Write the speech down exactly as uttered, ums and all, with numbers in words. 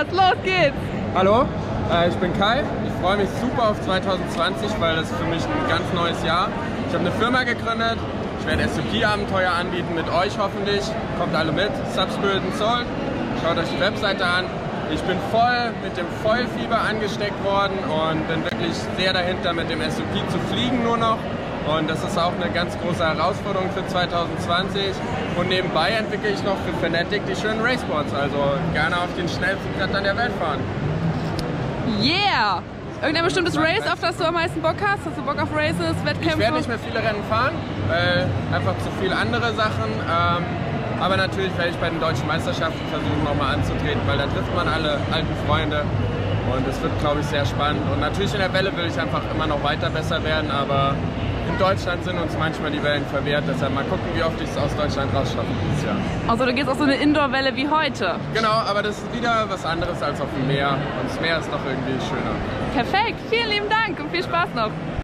Podcast, los geht's! Hallo, äh, ich bin Kai. Ich freue mich super auf zwanzig zwanzig, weil das ist für mich ein ganz neues Jahr. Ich habe eine Firma gegründet. Ich werde S U P-Abenteuer anbieten mit euch hoffentlich. Kommt alle mit. Subspirit and Soul. Schaut euch die Webseite an. Ich bin voll mit dem Vollfieber angesteckt worden und bin wirklich sehr dahinter, mit dem S U P zu fliegen nur noch. Und das ist auch eine ganz große Herausforderung für zwanzig zwanzig. Und nebenbei entwickle ich noch für Fnatic die schönen Raceboards. Also gerne auf den schnellsten Brettern der Welt fahren. Yeah! Irgendein bestimmtes Race, auf das du am meisten Bock hast? Hast du Bock auf Races, Wettkämpfe? Ich werde nicht mehr viele Rennen fahren, weil einfach zu viele andere Sachen. Ähm, aber natürlich werde ich bei den deutschen Meisterschaften versuchen, nochmal anzutreten, weil da trifft man alle alten Freunde. Und es wird, glaube ich, sehr spannend. Und natürlich in der Welle will ich einfach immer noch weiter besser werden, aber in Deutschland sind uns manchmal die Wellen verwehrt. Deshalb mal gucken, wie oft ich es aus Deutschland rausschaffe dieses Jahr. Also du gehst auf so eine Indoor-Welle wie heute? Genau, aber das ist wieder was anderes als auf dem Meer. Und das Meer ist doch irgendwie schöner. Perfekt, vielen lieben Dank und viel Spaß noch.